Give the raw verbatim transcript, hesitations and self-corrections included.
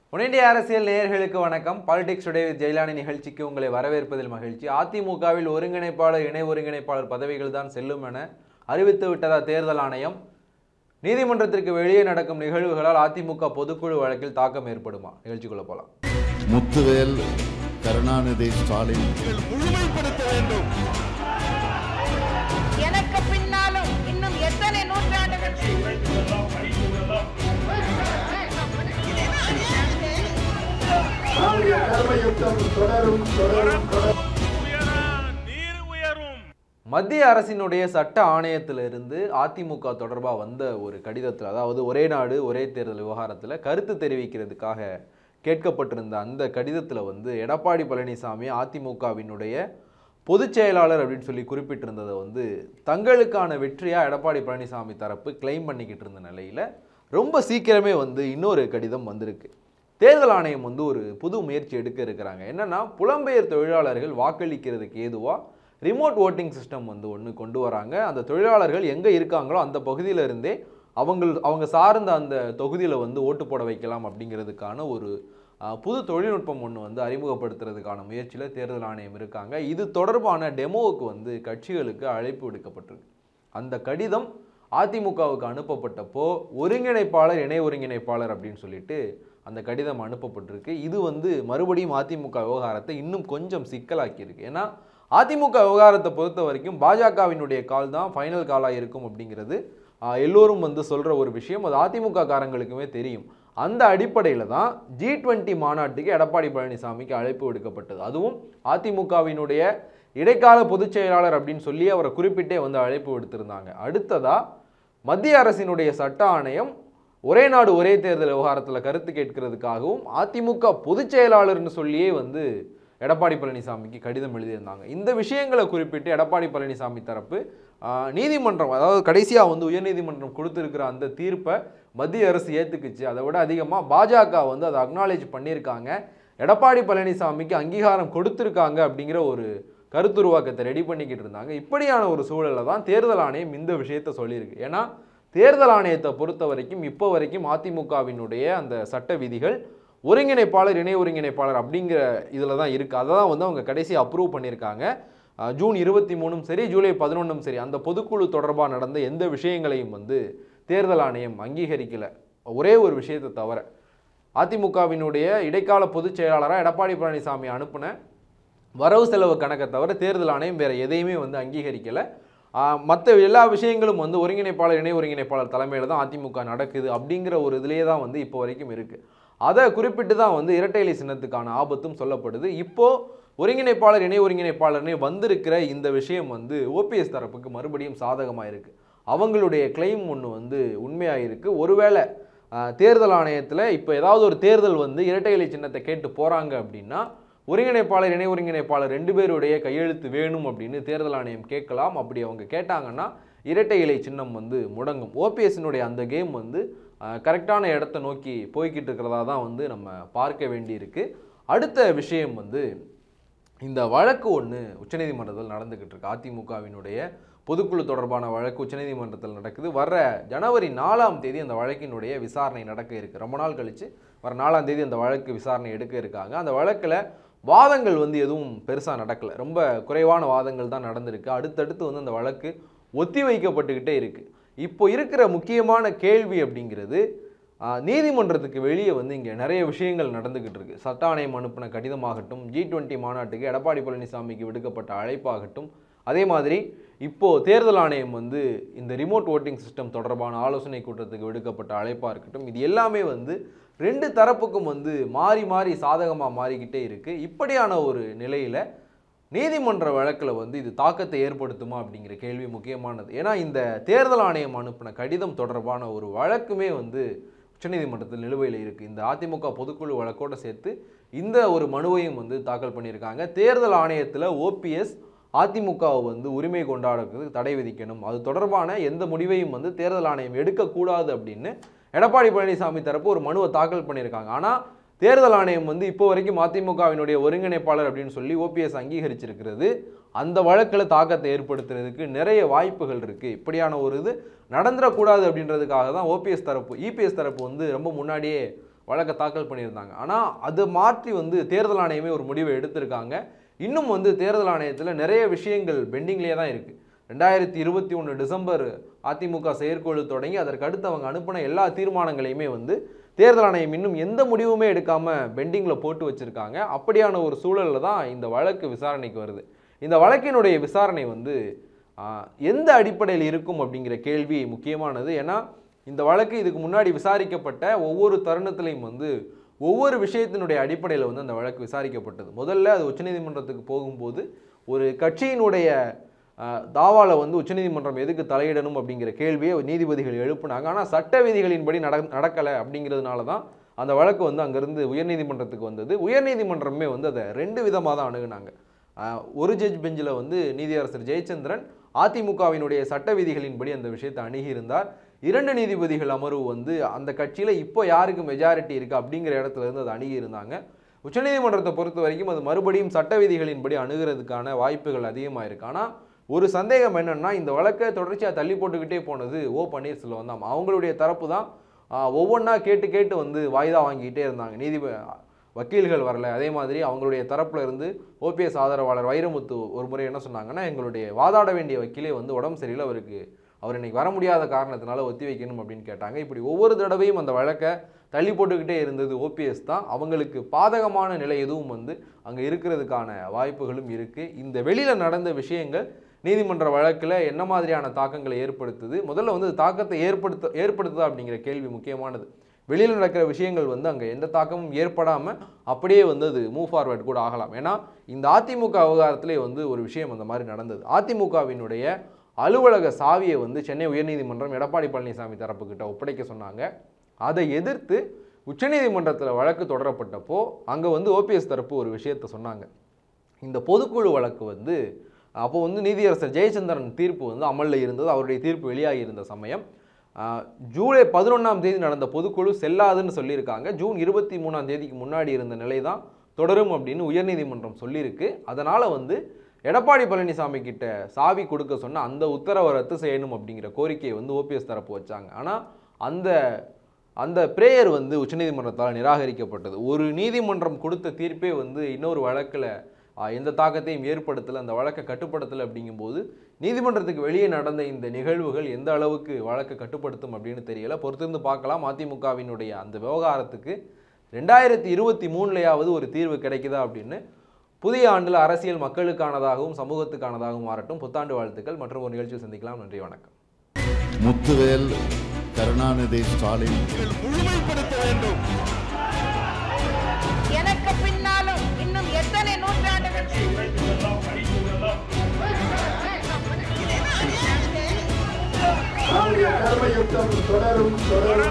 உடனடி அரசியல் நேயர்களுக்கு வணக்கம். பாலிடிக்ஸ் டுடே வித் ஜெயலானி நிகழ்ச்சிக்கு உங்களை வரவேற்பதில் மகிழ்ச்சி. அதிமுகவில் ஒருங்கிணைப்பாளர் இணை ஒருங்கிணைப்பாளர் பதவிகள் தான் செல்லும் என அறிவித்து விட்டதா தேர்தல் ஆணையம்? நீதிமன்றத்திற்கு வெளியே நடக்கும் நிகழ்வுகளால் அதிமுக பொதுக்குழு வழக்கில் தாக்கம் ஏற்படுமா? நிகழ்ச்சிக்குள்ள போலாம். முத்துவேல் கருணாநிதி ஸ்டாலின் முழுமைப்படுத்த வேண்டும். எனக்கு பின்னாலும் இன்னும் எத்தனை நூற்றாண்டுகள் மத்திய அரசினுடைய சட்ட ஆணையத்திலிருந்து அதிமுக தொடர்பாக வந்த ஒரு கடிதத்தில், அதாவது ஒரே நாடு ஒரே தேர்தல் விவகாரத்தில் கருத்து தெரிவிக்கிறதுக்காக கேட்கப்பட்டிருந்த அந்த கடிதத்தில் வந்து எடப்பாடி பழனிசாமி அதிமுகவினுடைய பொதுச் செயலாளர் அப்படின்னு சொல்லி குறிப்பிட்டிருந்ததை வந்து தங்களுக்கான வெற்றியாக எடப்பாடி பழனிசாமி தரப்பு கிளைம் பண்ணிக்கிட்டு இருந்த நிலையில் ரொம்ப சீக்கிரமே வந்து இன்னொரு கடிதம் வந்திருக்கு. தேர்தல் ஆணையம் வந்து ஒரு புது முயற்சி எடுக்க இருக்கிறாங்க. என்னன்னா, புலம்பெயர் தொழிலாளர்கள் வாக்களிக்கிறதுக்கு ஏதுவாக ரிமோட் ஓட்டிங் சிஸ்டம் வந்து ஒன்று கொண்டு வராங்க. அந்த தொழிலாளர்கள் எங்கே இருக்காங்களோ அந்த பகுதியில் இருந்தே அவங்க அவங்க சார்ந்த அந்த தொகுதியில் வந்து ஓட்டு போட வைக்கலாம் அப்படிங்கிறதுக்கான ஒரு புது தொழில்நுட்பம் ஒன்று வந்து அறிமுகப்படுத்துறதுக்கான முயற்சியில் தேர்தல் ஆணையம் இருக்காங்க. இது தொடர்பான டெமோவுக்கு வந்து கட்சிகளுக்கு அழைப்பு விடுக்கப்பட்டிருக்கு. அந்த கடிதம் அதிமுகவுக்கு அனுப்பப்பட்டப்போ ஒருங்கிணைப்பாளர் இணை ஒருங்கிணைப்பாளர் அப்படின்னு சொல்லிட்டு அந்த கடிதம் அனுப்பப்பட்டிருக்கு. இது வந்து மறுபடியும் அதிமுக விவகாரத்தை இன்னும் கொஞ்சம் சிக்கலாக்கியிருக்கு. ஏன்னா அதிமுக விவகாரத்தை பொறுத்த வரைக்கும் பாஜகவினுடைய கால் தான் ஃபைனல் காலாக இருக்கும் அப்படிங்கிறது எல்லோரும் வந்து சொல்கிற ஒரு விஷயம். அது அதிமுக காரங்களுக்குமே தெரியும். அந்த அடிப்படையில் தான் ஜி டுவெண்ட்டி மாநாட்டுக்கு எடப்பாடி பழனிசாமிக்கு அழைப்பு விடுக்கப்பட்டது. அதுவும் அதிமுகவினுடைய இடைக்கால பொதுச் செயலாளர் அப்படின்னு சொல்லி அவரை குறிப்பிட்டே வந்து அழைப்பு விடுத்திருந்தாங்க. அடுத்ததாக மத்திய அரசினுடைய சட்ட ஆணையம் ஒரே நாடு ஒரே தேர்தல் விவகாரத்தில் கருத்து கேட்கிறதுக்காகவும் அதிமுக பொதுச் செயலாளர்னு சொல்லியே வந்து எடப்பாடி பழனிசாமிக்கு கடிதம் எழுதியிருந்தாங்க. இந்த விஷயங்களை குறிப்பிட்டு எடப்பாடி பழனிசாமி தரப்பு நீதிமன்றம், அதாவது கடைசியாக வந்து உயர்நீதிமன்றம் கொடுத்துருக்கிற அந்த தீர்ப்பை மத்திய அரசு ஏற்றுக்குச்சு. அதை விட அதிகமாக பாஜக வந்து அதை அக்னாலேஜ் பண்ணியிருக்காங்க. எடப்பாடி பழனிசாமிக்கு அங்கீகாரம் கொடுத்துருக்காங்க அப்படிங்கிற ஒரு கருத்துருவாக்கத்தை ரெடி பண்ணிக்கிட்டு இருந்தாங்க. இப்படியான ஒரு சூழலில் தான் தேர்தல் ஆணையம் இந்த விஷயத்த சொல்லியிருக்கு. ஏன்னா தேர்தல் ஆணையத்தை பொறுத்த வரைக்கும் இப்போ வரைக்கும் அதிமுகவினுடைய அந்த சட்ட விதிகள் ஒருங்கிணைப்பாளர் இணை ஒருங்கிணைப்பாளர் அப்படிங்கிற இதில் தான் இருக்குது. அதை தான் வந்து அவங்க கடைசி அப்ரூவ் பண்ணியிருக்காங்க. ஜூன் இருபத்தி மூணும் சரி ஜூலை பதினொன்றும் சரி அந்த பொதுக்குழு தொடர்பாக நடந்த எந்த விஷயங்களையும் வந்து தேர்தல் ஆணையம் அங்கீகரிக்கலை. ஒரே ஒரு விஷயத்தை தவிர அதிமுகவினுடைய இடைக்கால பொதுச் செயலாளராக எடப்பாடி பழனிசாமி அனுப்பின வரவு செலவு கணக்கை தவிர தேர்தல் ஆணையம் வேறு எதையுமே வந்து அங்கீகரிக்கலை. மற்ற எல்லா விஷயங்களும் வந்து ஒருங்கிணைப்பாளர் இணை ஒருங்கிணைப்பாளர் தலைமையில் தான் அதிமுக நடக்குது அப்படிங்கிற ஒரு இதிலே தான் வந்து இப்போ வரைக்கும் இருக்குது. அதை குறிப்பிட்டு தான் வந்து இரட்டை இலை சின்னத்துக்கான ஆபத்தும் சொல்லப்படுது. இப்போது ஒருங்கிணைப்பாளர் இணை ஒருங்கிணைப்பாளர்னே வந்திருக்கிற இந்த விஷயம் வந்து ஓபிஎஸ் தரப்புக்கு மறுபடியும் சாதகமாக இருக்குது. அவங்களுடைய கிளைம் ஒன்று வந்து உண்மையாக இருக்குது. ஒருவேளை தேர்தல் ஆணையத்தில் இப்போ ஏதாவது ஒரு தேர்தல் வந்து இரட்டை இலை சின்னத்தை கேட்டு போகிறாங்க அப்படின்னா ஒருங்கிணைப்பாளர் இணை ஒருங்கிணைப்பாளர் ரெண்டு பேருடைய கையெழுத்து வேணும் அப்படின்னு தேர்தல் ஆணையம் கேட்கலாம். அப்படி அவங்க கேட்டாங்கன்னா இரட்டை இலை சின்னம் வந்து முடங்கும். ஓபிஎஸ்னுடைய அந்த கேம் வந்து கரெக்டான இடத்தை நோக்கி போய்கிட்டு இருக்கிறதா தான் வந்து நம்ம பார்க்க வேண்டியிருக்கு. அடுத்த விஷயம் வந்து இந்த வழக்கு ஒன்று உச்சநீதிமன்றத்தில் நடந்துக்கிட்டு இருக்கு. அதிமுகவினுடைய பொதுக்குழு தொடர்பான வழக்கு உச்சநீதிமன்றத்தில் நடக்குது. வர்ற ஜனவரி நாலாம் தேதி அந்த வழக்கினுடைய விசாரணை நடக்க இருக்குது. ரொம்ப நாள் கழித்து வர நாலாம் தேதி அந்த வழக்கு விசாரணை எடுக்க இருக்காங்க. அந்த வழக்கில் வாதங்கள் வந்து எதுவும் பெருசாக நடக்கலை. ரொம்ப குறைவான வாதங்கள் தான் நடந்திருக்கு. அடுத்தடுத்து வந்து அந்த வழக்கு ஒத்தி வைக்கப்பட்டுக்கிட்டே இருக்குது. இப்போ இருக்கிற முக்கியமான கேள்வி அப்படிங்கிறது, நீதிமன்றத்துக்கு வெளியே வந்து இங்கே நிறைய விஷயங்கள் நடந்துக்கிட்டு இருக்குது. சட்ட ஆணையம் அனுப்பின கடிதமாகட்டும், ஜி டுவெண்ட்டி மாநாட்டுக்கு எடப்பாடி பழனிசாமிக்கு விடுக்கப்பட்ட அழைப்பாகட்டும், அதே மாதிரி இப்போது தேர்தல் ஆணையம் வந்து இந்த ரிமோட் ஓட்டிங் சிஸ்டம் தொடர்பான ஆலோசனை கூட்டத்துக்கு விடுக்கப்பட்ட அழைப்பாக இருக்கட்டும், இது எல்லாமே வந்து ரெண்டு தரப்புக்கும் வந்து மாறி மாறி சாதகமாக மாறிக்கிட்டே இருக்குது. இப்படியான ஒரு நிலையில் நீதிமன்ற வழக்கில் வந்து இது தாக்கத்தை ஏற்படுத்துமா அப்படிங்கிற கேள்வி முக்கியமானது. ஏன்னா இந்த தேர்தல் ஆணையம் அனுப்பின கடிதம் தொடர்பான ஒரு வழக்குமே வந்து உச்சநீதிமன்றத்தில் நிலுவையில் இருக்குது. இந்த அதிமுக பொதுக்குழு வழக்கோடு சேர்த்து இந்த ஒரு மனுவையும் வந்து தாக்கல் பண்ணியிருக்காங்க. தேர்தல் ஆணையத்தில் ஓபிஎஸ் அதிமுகவை வந்து உரிமை கொண்டாடுறதுக்கு தடை விதிக்கணும், அது தொடர்பான எந்த முடிவையும் வந்து தேர்தல் ஆணையம் எடுக்கக்கூடாது அப்படின்னு எடப்பாடி பழனிசாமி தரப்பு ஒரு மனுவை தாக்கல் பண்ணியிருக்காங்க. ஆனால் தேர்தல் ஆணையம் வந்து இப்போ வரைக்கும் அதிமுகவினுடைய ஒருங்கிணைப்பாளர் அப்படின்னு சொல்லி ஓபிஎஸ் அங்கீகரிச்சிருக்கிறது. அந்த வழக்கில் தாக்கத்தை ஏற்படுத்துறதுக்கு நிறைய வாய்ப்புகள் இருக்குது. இப்படியான ஒரு இது நடந்துடக்கூடாது அப்படின்றதுக்காக தான் ஓபிஎஸ் தரப்பு இபிஎஸ் தரப்பு வந்து ரொம்ப முன்னாடியே வழக்கை தாக்கல் பண்ணியிருந்தாங்க. ஆனால் அதை மாற்றி வந்து தேர்தல் ஆணையமே ஒரு முடிவை எடுத்திருக்காங்க. இன்னும் வந்து தேர்தல் ஆணையத்தில் நிறைய விஷயங்கள் பெண்டிங்லேயே தான் இருக்குது. ரெண்டாயிரத்தி இருபத்தி ஒன்று டிசம்பர் அதிமுக செயற்குழு தொடங்கி அதற்கு அடுத்து அவங்க அனுப்பின எல்லா தீர்மானங்களையுமே வந்து தேர்தல் ஆணையம் இன்னும் எந்த முடிவுமே எடுக்காமல் பெண்டிங்கில் போட்டு வச்சுருக்காங்க. அப்படியான ஒரு சூழலில் தான் இந்த வழக்கு விசாரணைக்கு வருது. இந்த வழக்கினுடைய விசாரணை வந்து எந்த அடிப்படையில் இருக்கும் அப்படிங்கிற கேள்வி முக்கியமானது. ஏன்னா இந்த வழக்கு இதுக்கு முன்னாடி விசாரிக்கப்பட்ட ஒவ்வொரு தருணத்திலையும் வந்து ஒவ்வொரு விஷயத்தினுடைய அடிப்படையில் வந்து அந்த வழக்கு விசாரிக்கப்பட்டது. முதல்ல அது உச்சநீதிமன்றத்துக்கு போகும்போது ஒரு கட்சியினுடைய தாவால வந்து உச்சநீதிமன்றம் எதுக்கு தலையிடணும் அப்படிங்கிற கேள்வியை நீதிபதிகள் எழுப்புனாங்க. ஆனால் சட்ட விதிகளின்படி நட நடக்கலை அப்படிங்கிறதுனால தான் அந்த வழக்கு வந்து அங்கேருந்து உயர்நீதிமன்றத்துக்கு வந்தது. உயர்நீதிமன்றமே வந்து அதை ரெண்டு விதமாக தான் அணுகுனாங்க. ஒரு ஜட்ஜ் பெஞ்சில் வந்து நீதியரசர் ஜெயச்சந்திரன் அதிமுகவினுடைய சட்ட விதிகளின்படி அந்த விஷயத்தை அணுகியிருந்தார். இரண்டு நீதிபதிகள் அமர்வு வந்து அந்த கட்சியில் இப்போ யாருக்கு மெஜாரிட்டி இருக்குது அப்படிங்கிற இடத்துல இருந்து அதை அணுகியிருந்தாங்க. உச்சநீதிமன்றத்தை பொறுத்த வரைக்கும் அது மறுபடியும் சட்ட விதிகளின்படி அணுகிறதுக்கான வாய்ப்புகள் அதிகமாக இருக்குது. ஆனால் ஒரு சந்தேகம் என்னன்னா, இந்த வழக்கை தொடர்ச்சியாக தள்ளி போட்டுக்கிட்டே போனது ஓ பன்னீர்செல்வம் தான். அவங்களுடைய தரப்பு தான் ஒவ்வொன்றா கேட்டு கேட்டு வந்து வாய்தா வாங்கிக்கிட்டே இருந்தாங்க. நீதிபதி வக்கீல்கள் வரல. அதே மாதிரி அவங்களுடைய தரப்புல இருந்து ஓபிஎஸ் ஆதரவாளர் வைரமுத்து ஒரு முறை என்ன சொன்னாங்கன்னா, எங்களுடைய வாதாட வேண்டிய வக்கீலே வந்து உடம்பு சரியில்லை, அவருக்கு அவர் இன்னைக்கு வர முடியாத காரணத்தினால ஒத்தி வைக்கணும் அப்படின்னு கேட்டாங்க. இப்படி ஒவ்வொரு தடவையும் அந்த வழக்கை தள்ளி போட்டுக்கிட்டே இருந்தது ஓபிஎஸ் தான். அவங்களுக்கு பாதகமான நிலை எதுவும் வந்து அங்கே இருக்கிறதுக்கான வாய்ப்புகளும் இருக்குது. இந்த வெளியில் நடந்த விஷயங்கள் நீதிமன்ற வழக்கில் என்ன மாதிரியான தாக்கங்களை ஏற்படுத்துது, முதல்ல வந்து தாக்கத்தை ஏற்படுத்த ஏற்படுத்துதா அப்படிங்கிற கேள்வி முக்கியமானது. வெளியில் நடக்கிற விஷயங்கள் வந்து அங்கே எந்த தாக்கமும் ஏற்படாமல் அப்படியே வந்து அது மூவ் ஃபார்வர்ட் கூட ஆகலாம். ஏன்னா இந்த அதிமுக விவகாரத்திலே வந்து ஒரு விஷயம் அந்த மாதிரி நடந்தது. அதிமுகவினுடைய அலுவலக சாவியை வந்து சென்னை உயர்நீதிமன்றம் எடப்பாடி பழனிசாமி தரப்புக்கிட்ட ஒப்படைக்க சொன்னாங்க. அதை எதிர்த்து உச்சநீதிமன்றத்தில் வழக்கு தொடரப்பட்டப்போ அங்கே வந்து ஓபிஎஸ் தரப்பு ஒரு விஷயத்தை சொன்னாங்க. இந்த பொதுக்குழு வழக்கு வந்து அப்போ வந்து நீதியரசர் ஜெயச்சந்திரன் தீர்ப்பு வந்து அமலில் இருந்தது. அவருடைய தீர்ப்பு வெளியாகி இருந்த சமயம் ஜூலை பதினொன்றாம் தேதி நடந்த பொதுக்குழு செல்லாதுன்னு சொல்லியிருக்காங்க. ஜூன் இருபத்தி மூணாம் தேதிக்கு முன்னாடி இருந்த நிலை தான் தொடரும் அப்படின்னு உயர்நீதிமன்றம் சொல்லியிருக்கு. அதனால் வந்து எடப்பாடி பழனிசாமி கிட்ட சாவி கொடுக்க சொன்ன அந்த உத்தரவை ரத்து செய்யணும் அப்படிங்கிற கோரிக்கையை வந்து ஓபிஎஸ் தரப்பு வச்சாங்க. ஆனால் அந்த அந்த பிரேயர் வந்து உச்சநீதிமன்றத்தால் நிராகரிக்கப்பட்டது. ஒரு நீதிமன்றம் கொடுத்த தீர்ப்பே வந்து இன்னொரு வழக்கில் எந்த தாக்கத்தையும் ஏற்படுத்தலை, அந்த வழக்கை கட்டுப்படுத்தலை. அப்படிங்கும்போது நீதிமன்றத்துக்கு வெளியே நடந்த இந்த நிகழ்வுகள் எந்த அளவுக்கு வழக்கை கட்டுப்படுத்தும் அப்படின்னு தெரியல. பொறுத்திருந்து பார்க்கலாம். அதிமுகவினுடைய அந்த விவகாரத்துக்கு ரெண்டாயிரத்தி இருபத்தி மூணுலையாவது ஒரு தீர்வு கிடைக்குதா அப்படின்னு. புதிய ஆண்டில் அரசியல் மக்களுக்கானதாகவும் சமூகத்துக்கானதாகவும் மாறட்டும். புத்தாண்டு வாழ்த்துக்கள். மற்றும் ஒரு நிகழ்ச்சியில் சந்திக்கலாம். நன்றி, வணக்கம். முத்துவேல் கருணாநிதி ஸ்டாலின் முழுமைப்படுத்த வேண்டும். எனக்கு பின்னாலும் இன்னும் எத்தனை நூற்றாண்டுகள் நம்முடைய கடமை யுத்தம் தொடரும் தொடரும்